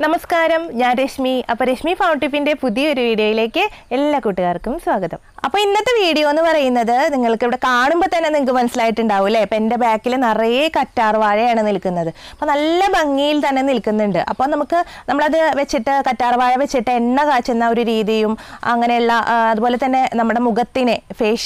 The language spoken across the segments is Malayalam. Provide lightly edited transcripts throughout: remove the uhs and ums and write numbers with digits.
നമസ്കാരം, ഞാൻ രശ്മി. അപ്പോൾ രശ്മി ഫൗണ്ട് ടിപ്പിൻ്റെ പുതിയൊരു വീഡിയോയിലേക്ക് എല്ലാ കൂട്ടുകാർക്കും സ്വാഗതം. അപ്പോൾ ഇന്നത്തെ വീഡിയോ എന്ന് പറയുന്നത് നിങ്ങൾക്ക് ഇവിടെ കാണുമ്പോൾ തന്നെ നിങ്ങൾക്ക് മനസ്സിലായിട്ടുണ്ടാവും അല്ലേ. അപ്പോൾ എൻ്റെ ബാക്കിൽ നിറയെ കറ്റാർ വാഴയാണ് നിൽക്കുന്നത്. അപ്പോൾ നല്ല ഭംഗിയിൽ തന്നെ നിൽക്കുന്നുണ്ട്. അപ്പോൾ നമ്മളത് വെച്ചിട്ട് കറ്റാർ വാഴ വെച്ചിട്ട് എണ്ണ കാച്ചുന്ന ഒരു രീതിയും അങ്ങനെയുള്ള അതുപോലെ തന്നെ നമ്മുടെ മുഖത്തിന്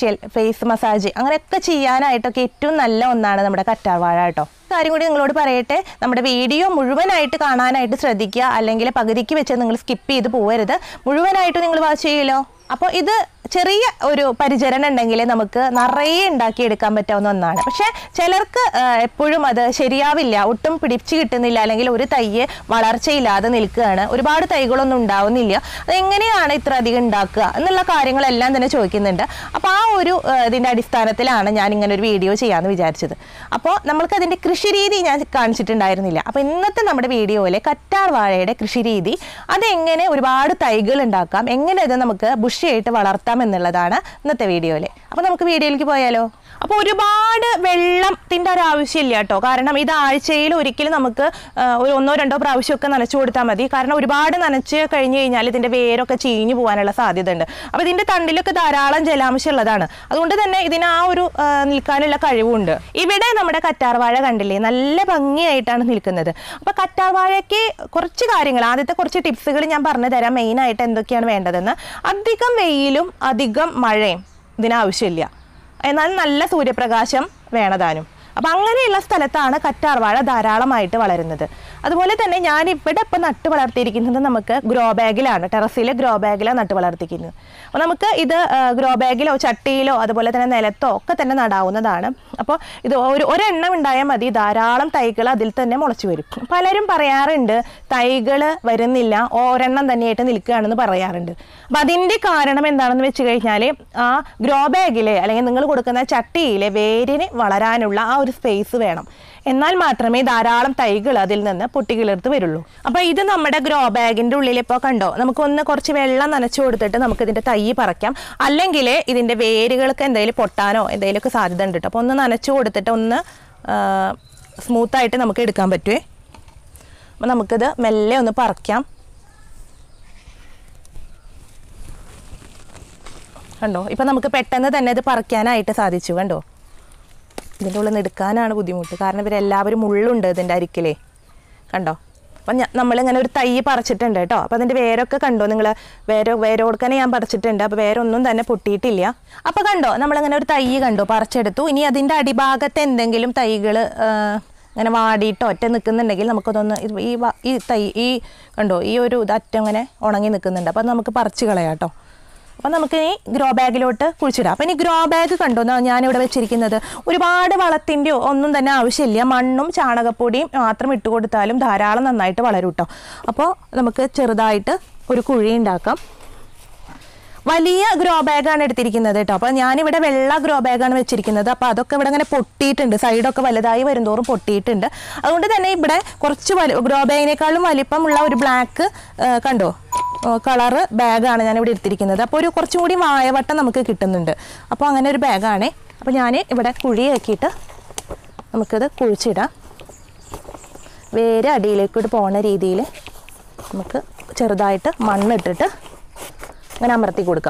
ഫേസ് മസാജ് അങ്ങനെയൊക്കെ ചെയ്യാനായിട്ടൊക്കെ ഏറ്റവും നല്ല ഒന്നാണ് നമ്മുടെ കറ്റാർ വാഴ കേട്ടോ. കാര്യം കൂടി നിങ്ങളോട് പറയട്ടെ, നമ്മുടെ വീഡിയോ മുഴുവനായിട്ട് കാണാനായിട്ട് ശ്രദ്ധിക്കുക. അല്ലെങ്കിൽ പകുതിക്ക് വെച്ച് നിങ്ങൾ സ്കിപ്പ് ചെയ്ത് പോകരുത്, മുഴുവനായിട്ട് നിങ്ങൾ വാച്ച് ചെയ്യല്ലോ. അപ്പോൾ ഇത് ചെറിയ ഒരു പരിചരണം ഉണ്ടെങ്കിൽ നമുക്ക് നിറയെ ഉണ്ടാക്കിയെടുക്കാൻ പറ്റാവുന്ന ഒന്നാണ്. പക്ഷേ ചിലർക്ക് എപ്പോഴും അത് ശരിയാവില്ല, ഒട്ടും പിടിച്ച് കിട്ടുന്നില്ല, അല്ലെങ്കിൽ ഒരു തൈയെ വളർച്ചയില്ലാതെ നിൽക്കുകയാണ്, ഒരുപാട് തൈകളൊന്നും ഉണ്ടാവുന്നില്ല. അതെങ്ങനെയാണ് ഇത്ര അധികം ഉണ്ടാക്കുക എന്നുള്ള കാര്യങ്ങളെല്ലാം തന്നെ ചോദിക്കുന്നുണ്ട്. അപ്പോൾ ആ ഒരു ഇതിൻ്റെ അടിസ്ഥാനത്തിലാണ് ഞാൻ ഇങ്ങനെ ഒരു വീഡിയോ ചെയ്യാമെന്ന് വിചാരിച്ചത്. അപ്പോൾ നമ്മൾക്കതിൻ്റെ കൃഷി രീതി ഞാൻ കാണിച്ചിട്ടുണ്ടായിരുന്നില്ല. അപ്പോൾ ഇന്നത്തെ നമ്മുടെ വീഡിയോയിൽ കറ്റാർ വാഴയുടെ കൃഷി രീതി, അതെങ്ങനെ ഒരുപാട് തൈകൾ ഉണ്ടാക്കാം, എങ്ങനെ ഇത് നമുക്ക് ബുഷിയായിട്ട് വളർത്താം എന്നുള്ളതാണ് ഇന്നത്തെ വീഡിയോയിൽ. അപ്പോൾ നമുക്ക് വീഡിയോയിലേക്ക് പോയാലോ. അപ്പോൾ ഒരുപാട് വെള്ളത്തിൻ്റെ ഒരു ആവശ്യമില്ല കേട്ടോ. കാരണം ഇത് ആഴ്ചയിൽ ഒരിക്കലും നമുക്ക് ഒരു 1-2 പ്രാവശ്യമൊക്കെ നനച്ചു കൊടുത്താൽ മതി. കാരണം ഒരുപാട് നനച്ച് കഴിഞ്ഞ് കഴിഞ്ഞാൽ ഇതിൻ്റെ വേരൊക്കെ ചീഞ്ഞു പോകാനുള്ള സാധ്യത ഉണ്ട്. അപ്പോൾ ഇതിൻ്റെ തണ്ടിലൊക്കെ ധാരാളം ജലാംശം ഉള്ളതാണ്. അതുകൊണ്ട് തന്നെ ഇതിന് ആ ഒരു നിൽക്കാനുള്ള കഴിവുണ്ട്. ഇവിടെ നമ്മുടെ കറ്റാർ വാഴ കണ്ടില്ലേ, നല്ല ഭംഗിയായിട്ടാണ് നിൽക്കുന്നത്. അപ്പോൾ കറ്റാർ വാഴയ്ക്ക് കുറച്ച് കാര്യങ്ങൾ, ആദ്യത്തെ കുറച്ച് ടിപ്സുകൾ ഞാൻ പറഞ്ഞു തരാം. മെയിനായിട്ട് എന്തൊക്കെയാണ് വേണ്ടതെന്ന്. അധികം വെയിലും അധികം മഴയും ഇതിനാവശ്യമില്ല, എന്നാൽ നല്ല സൂര്യപ്രകാശം വേണതാനും. അപ്പം അങ്ങനെയുള്ള സ്ഥലത്താണ് കറ്റാർ വാഴ ധാരാളമായിട്ട് വളരുന്നത്. അതുപോലെ തന്നെ ഞാൻ ഇവിടെ ഇപ്പം നട്ട് വളർത്തിയിരിക്കുന്നത് നമുക്ക് ഗ്രോ ബാഗിലാണ്, ടെറസിലെ ഗ്രോ ബാഗിലാണ് നട്ട് വളർത്തിക്കുന്നത്. അപ്പോൾ നമുക്ക് ഇത് ഗ്രോ ബാഗിലോ ചട്ടിയിലോ അതുപോലെ തന്നെ നിലത്തോ ഒക്കെ തന്നെ നടാവുന്നതാണ്. അപ്പോൾ ഇത് ഒരെണ്ണം ഉണ്ടായാൽ മതി, ധാരാളം തൈകൾ അതിൽ തന്നെ മുളച്ചു വരും. പലരും പറയാറുണ്ട് തൈകൾ വരുന്നില്ല, ഒരെണ്ണം തന്നെയായിട്ട് നിൽക്കുകയാണെന്ന് പറയാറുണ്ട്. അപ്പം അതിൻ്റെ കാരണം എന്താണെന്ന് വെച്ച് കഴിഞ്ഞാൽ ആ ഗ്രോ ബാഗിലെ അല്ലെങ്കിൽ നിങ്ങൾ കൊടുക്കുന്ന ചട്ടിയിലെ വേരിന് വളരാനുള്ള ആ ഒരു സ്പേസ് വേണം. എന്നാൽ മാത്രമേ ധാരാളം തൈകൾ അതിൽ നിന്ന് പൊട്ടിക്കിളിർത്ത് വരുള്ളൂ. അപ്പോൾ ഇത് നമ്മുടെ ഗ്രോ ബാഗിൻ്റെ ഉള്ളിൽ ഇപ്പോൾ കണ്ടോ, നമുക്കൊന്ന് കുറച്ച് വെള്ളം നനച്ചു കൊടുത്തിട്ട് നമുക്കിതിൻ്റെ തൈ പറിക്കാം. അല്ലെങ്കിൽ ഇതിൻ്റെ വേരുകൾക്ക് എന്തെങ്കിലും പൊട്ടാനോ എന്തെങ്കിലുമൊക്കെ സാധ്യത ഉണ്ട് കേട്ടോ. അപ്പോൾ ഒന്ന് നനച്ചു കൊടുത്തിട്ട് ഒന്ന് സ്മൂത്തായിട്ട് നമുക്ക് എടുക്കാൻ പറ്റുമേ. അപ്പോൾ നമുക്കിത് മെല്ലെ ഒന്ന് പറിക്കാം. കണ്ടോ, ഇപ്പം നമുക്ക് പെട്ടെന്ന് തന്നെ ഇത് പറിക്കാനായിട്ട് സാധിച്ചു. കണ്ടോ, ഇതിൻ്റെ ഉള്ളിൽ നിന്ന് എടുക്കാനാണ് ബുദ്ധിമുട്ട്, കാരണം ഇവരെല്ലാവരും മുള്ളുണ്ട് ഇതിൻ്റെ അരിക്കിലേ. കണ്ടോ, അപ്പം നമ്മളിങ്ങനെ ഒരു തൈ പറിച്ചിട്ടുണ്ട് കേട്ടോ. അപ്പോൾ അതിൻ്റെ വേരൊക്കെ കണ്ടോ നിങ്ങൾ, വേരോടുക്കനെ ഞാൻ പറിച്ചിട്ടുണ്ട്. അപ്പോൾ വേരൊന്നും തന്നെ പൊട്ടിയിട്ടില്ല. അപ്പോൾ കണ്ടോ, നമ്മളിങ്ങനെ ഒരു തൈ കണ്ടോ പറിച്ചെടുത്തു. ഇനി അതിൻ്റെ അടിഭാഗത്ത് എന്തെങ്കിലും തൈകൾ ഇങ്ങനെ വാടിയിട്ടോ ഒറ്റ നിൽക്കുന്നുണ്ടെങ്കിൽ നമുക്കതൊന്ന് ഈ തൈ കണ്ടോ, ഈ ഒരു അറ്റം ഇങ്ങനെ ഉണങ്ങി നിൽക്കുന്നുണ്ട്. അപ്പോൾ അത് നമുക്ക് പറിച്ച് കളയാം കേട്ടോ. അപ്പോൾ നമുക്കിനി ഗ്രോ ബാഗിലോട്ട് കുഴിച്ചിടാം. അപ്പോൾ ഇനി ഗ്രോ ബാഗ് കണ്ടോ ഞാനിവിടെ വെച്ചിരിക്കുന്നത്, ഒരുപാട് വളത്തിൻ്റെയോ ഒന്നും തന്നെ ആവശ്യമില്ല, മണ്ണും ചാണകപ്പൊടിയും മാത്രം ഇട്ട് കൊടുത്താലും ധാരാളം നന്നായിട്ട് വളരും കേട്ടോ. അപ്പോൾ നമുക്ക് ചെറുതായിട്ട് ഒരു കുഴി ഉണ്ടാക്കാം. വലിയ ഗ്രോ ബാഗാണ് എടുത്തിരിക്കുന്നത് കേട്ടോ. അപ്പോൾ ഞാനിവിടെ വെള്ള ഗ്രോ ബാഗാണ് വെച്ചിരിക്കുന്നത്. അപ്പോൾ അതൊക്കെ ഇവിടെ ഇങ്ങനെ പൊട്ടിയിട്ടുണ്ട്, സൈഡൊക്കെ വലുതായി വരുന്തോറും പൊട്ടിയിട്ടുണ്ട്. അതുകൊണ്ട് തന്നെ ഇവിടെ കുറച്ച് ഗ്രോ ബാഗിനേക്കാളും വലിപ്പമുള്ള ഒരു ബ്ലാക്ക് കണ്ടോ കളറ് ബാഗാണ് ഞാനിവിടെ എടുത്തിരിക്കുന്നത്. അപ്പോൾ ഒരു കുറച്ചും കൂടി വായവട്ടം നമുക്ക് കിട്ടുന്നുണ്ട്. അപ്പോൾ അങ്ങനെ ഒരു ബാഗാണ്. അപ്പോൾ ഞാൻ ഇവിടെ കുഴിയാക്കിയിട്ട് നമുക്കിത് കുഴിച്ചിടാം. വേര് അടിയിലേക്കൂടി പോകുന്ന രീതിയിൽ നമുക്ക് ചെറുതായിട്ട് മണ്ണിട്ടിട്ട് അങ്ങനെ അമർത്തി കൊടുക്കാം.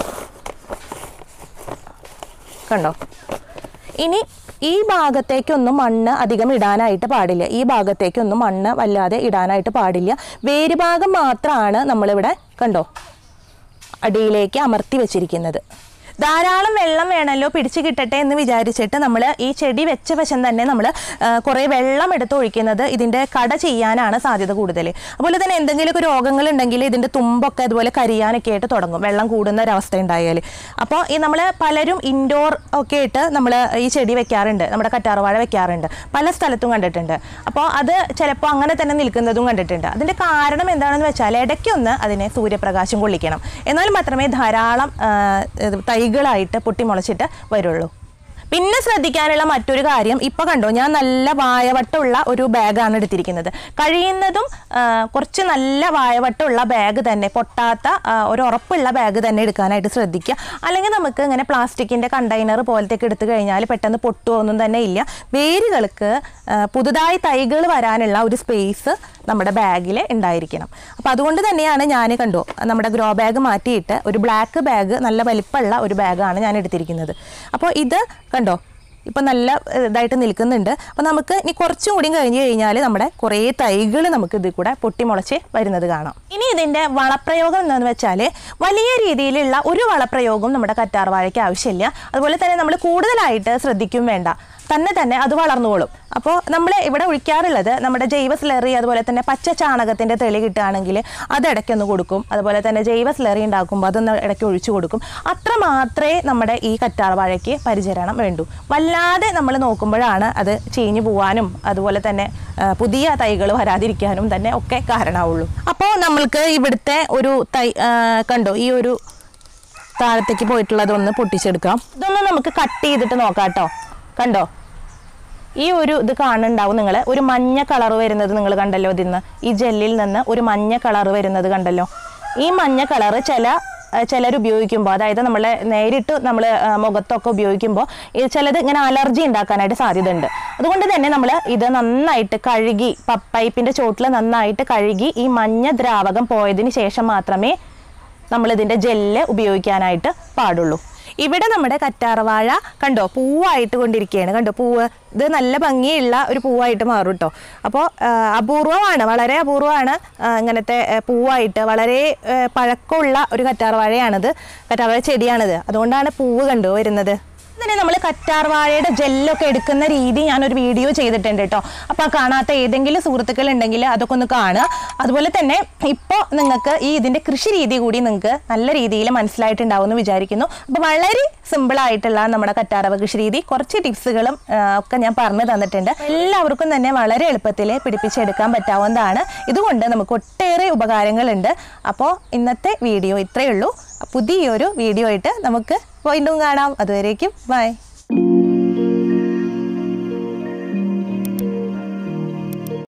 കണ്ടോ, ഇനി ഈ ഭാഗത്തേക്കൊന്നും മണ്ണ് അധികം ഇടാനായിട്ട് പാടില്ല. ഈ ഭാഗത്തേക്കൊന്നും മണ്ണ് വല്ലാതെ ഇടാനായിട്ട് പാടില്ല. വേര് ഭാഗം മാത്രമാണ് നമ്മളിവിടെ കണ്ടോ അടിയിലേക്ക് അമർത്തി വെച്ചിരിക്കുന്നത്. ധാരാളം വെള്ളം വേണമല്ലോ പിടിച്ച് കിട്ടട്ടെ എന്ന് വിചാരിച്ചിട്ട് നമ്മൾ ഈ ചെടി വെച്ച വശം തന്നെ നമ്മൾ കുറേ വെള്ളം എടുത്ത് ഒഴിക്കുന്നത് ഇതിൻ്റെ കട ചെയ്യാനാണ് സാധ്യത കൂടുതൽ. അതുപോലെ തന്നെ എന്തെങ്കിലുമൊക്കെ രോഗങ്ങളുണ്ടെങ്കിൽ ഇതിൻ്റെ തുമ്പൊക്കെ അതുപോലെ കരിയാനൊക്കെ ആയിട്ട് തുടങ്ങും, വെള്ളം കൂടുന്ന ഒരവസ്ഥ ഉണ്ടായാൽ. അപ്പോൾ ഈ നമ്മൾ പലരും ഇൻഡോർ ഒക്കെ ആയിട്ട് നമ്മൾ ഈ ചെടി വെക്കാറുണ്ട്, നമ്മുടെ കറ്റാർ വാഴ വെക്കാറുണ്ട്, പല സ്ഥലത്തും കണ്ടിട്ടുണ്ട്. അപ്പോൾ അത് ചിലപ്പോൾ അങ്ങനെ തന്നെ നിൽക്കുന്നതും കണ്ടിട്ടുണ്ട്. അതിൻ്റെ കാരണം എന്താണെന്ന് വെച്ചാൽ ഇടയ്ക്കൊന്ന് അതിനെ സൂര്യപ്രകാശം കൊള്ളിക്കണം, എന്നാൽ മാത്രമേ ധാരാളം തൈകളായിട്ട് പൊട്ടിമുളച്ചിട്ട് വരുള്ളൂ. പിന്നെ ശ്രദ്ധിക്കാനുള്ള മറ്റൊരു കാര്യം, ഇപ്പോൾ കണ്ടോ ഞാൻ നല്ല വായവട്ടമുള്ള ഒരു ബാഗാണ് എടുത്തിരിക്കുന്നത്. കഴിയുന്നതും കുറച്ച് നല്ല വായവട്ടമുള്ള ബാഗ് തന്നെ, പൊട്ടാത്ത ഒരു ഉറപ്പുള്ള ബാഗ് തന്നെ എടുക്കാനായിട്ട് ശ്രദ്ധിക്കുക. അല്ലെങ്കിൽ നമുക്ക് ഇങ്ങനെ പ്ലാസ്റ്റിക്കിൻ്റെ കണ്ടെയ്നർ പോലത്തേക്ക് എടുത്തു കഴിഞ്ഞാൽ പെട്ടെന്ന് പൊട്ടുമൊന്നും തന്നെ ഇല്ല. വേരുകൾക്ക് പുതുതായി തൈകൾ വരാനുള്ള ഒരു സ്പേസ് നമ്മുടെ ബാഗിൽ ഉണ്ടായിരിക്കണം. അപ്പോൾ അതുകൊണ്ട് തന്നെയാണ് ഞാൻ കണ്ടോ നമ്മുടെ ഗ്രോ ബാഗ് മാറ്റിയിട്ട് ഒരു ബ്ലാക്ക് ബാഗ്, നല്ല വലിപ്പമുള്ള ഒരു ബാഗാണ് ഞാൻ എടുത്തിരിക്കുന്നത്. അപ്പോൾ ഇത് കണ്ടോ ഇപ്പം നല്ല ഇതായിട്ട് നിൽക്കുന്നുണ്ട്. അപ്പോൾ നമുക്ക് ഇനി കുറച്ചും കൂടി കഴിഞ്ഞ് കഴിഞ്ഞാൽ നമ്മുടെ കുറേ തൈകൾ നമുക്ക് ഇതിൽ കൂടെ പൊട്ടിമുളച്ച് വരുന്നത് കാണാം. ഇനി ഇതിൻ്റെ വളപ്രയോഗം എന്താണെന്ന് വെച്ചാൽ വലിയ രീതിയിലുള്ള ഒരു വളപ്രയോഗവും നമ്മുടെ കറ്റാർ വാഴയ്ക്ക് ആവശ്യമില്ല. അതുപോലെ തന്നെ നമ്മൾ കൂടുതലായിട്ട് ശ്രദ്ധിക്കും വേണ്ട, തന്നെ അത് വളർന്നുകൊള്ളും. അപ്പോൾ നമ്മൾ ഇവിടെ ഒഴിക്കാറുള്ളത് നമ്മുടെ ജൈവ സ്ലറി, അതുപോലെ തന്നെ പച്ച ചാണകത്തിൻ്റെ തെളി കിട്ടുകയാണെങ്കിൽ അത് ഇടയ്ക്കൊന്ന് കൊടുക്കും. അതുപോലെ തന്നെ ജൈവ സ്ലറി ഉണ്ടാക്കുമ്പോൾ അതൊന്ന് ഇടയ്ക്ക് ഒഴിച്ചു കൊടുക്കും. അത്ര മാത്രമേ നമ്മുടെ ഈ കറ്റാർ വാഴയ്ക്ക് പരിചരണം വേണ്ടൂ. വല്ലാതെ നമ്മൾ നോക്കുമ്പോഴാണ് അത് ചീഞ്ഞു പോകാനും അതുപോലെ തന്നെ പുതിയ തൈകൾ വരാതിരിക്കാനും തന്നെ ഒക്കെ കാരണമാവുള്ളൂ. അപ്പോൾ നമ്മൾക്ക് ഇവിടുത്തെ ഒരു തൈ കണ്ടോ, ഈ ഒരു താഴത്തേക്ക് പോയിട്ടുള്ളതൊന്ന് പൊട്ടിച്ചെടുക്കാം. ഇതൊന്ന് നമുക്ക് കട്ട് ചെയ്തിട്ട് നോക്കാം കേട്ടോ. കണ്ടോ ഈ ഒരു ഇത് കാണുന്നുണ്ടാവും നിങ്ങൾ, ഒരു മഞ്ഞ കളർ വരുന്നത് നിങ്ങൾ കണ്ടല്ലോ. ഇതിന്ന് ഈ ജെല്ലിൽ നിന്ന് ഒരു മഞ്ഞ കളർ വരുന്നത് കണ്ടല്ലോ. ഈ മഞ്ഞ കളറ് ചിലർ ഉപയോഗിക്കുമ്പോൾ, അതായത് നമ്മൾ നേരിട്ട് നമ്മൾ മുഖത്തൊക്കെ ഉപയോഗിക്കുമ്പോൾ ചിലത് ഇങ്ങനെ അലർജി ഉണ്ടാക്കാനായിട്ട് സാധ്യത ഉണ്ട്. അതുകൊണ്ട് തന്നെ നമ്മൾ ഇത് നന്നായിട്ട് കഴുകി, പൈപ്പിൻ്റെ ചോട്ടിൽ നന്നായിട്ട് കഴുകി ഈ മഞ്ഞ ദ്രാവകം പോയതിന് ശേഷം മാത്രമേ നമ്മളിതിൻ്റെ ജെല്ല് ഉപയോഗിക്കാനായിട്ട് പാടുള്ളൂ. ഇവിടെ നമ്മുടെ കറ്റാർവാഴ കണ്ടോ പൂവായിട്ട് കൊണ്ടിരിക്കുകയാണ്. കണ്ടോ പൂവ്, ഇത് നല്ല ഭംഗിയുള്ള ഒരു പൂവായിട്ട് മാറും കേട്ടോ. അപ്പോൾ അപൂർവമാണ്, വളരെ അപൂർവമാണ് ഇങ്ങനത്തെ പൂവായിട്ട്. വളരെ പഴക്കമുള്ള ഒരു കറ്റാർവാഴയാണിത്, കറ്റാർവാഴ ചെടിയാണിത്. അതുകൊണ്ടാണ് പൂവ് കണ്ടോ വരുന്നത്. തന്നെ നമ്മൾ കറ്റാർവാഴയുടെ ജെല്ലൊക്കെ എടുക്കുന്ന രീതി ഞാനൊരു വീഡിയോ ചെയ്തിട്ടുണ്ട് കേട്ടോ. അപ്പോൾ കാണാത്ത ഏതെങ്കിലും സുഹൃത്തുക്കൾ ഉണ്ടെങ്കിൽ അതൊക്കെ ഒന്ന് കാണുക. അതുപോലെ തന്നെ ഇപ്പോൾ നിങ്ങൾക്ക് ഇതിൻ്റെ കൃഷി രീതി കൂടി നിങ്ങൾക്ക് നല്ല രീതിയിൽ മനസ്സിലായിട്ടുണ്ടാവും എന്ന് വിചാരിക്കുന്നു. അപ്പോൾ വളരെ സിമ്പിളായിട്ടുള്ള നമ്മുടെ കറ്റാർവാഴ കൃഷി രീതി, കുറച്ച് ടിപ്സുകളും ഒക്കെ ഞാൻ പറഞ്ഞു തന്നിട്ടുണ്ട്. എല്ലാവർക്കും തന്നെ വളരെ എളുപ്പത്തിൽ പിടിപ്പിച്ചെടുക്കാൻ പറ്റാവുന്നതാണ്. ഇതുകൊണ്ട് നമുക്ക് ഒട്ടേറെ ഉപകാരങ്ങളുണ്ട്. അപ്പോൾ ഇന്നത്തെ വീഡിയോ ഇത്രയേ ഉള്ളൂ. പുതിയൊരു വീഡിയോ ആയിട്ട് നമുക്ക് വീണ്ടും കാണാം. അതുവരേക്കും ബൈ.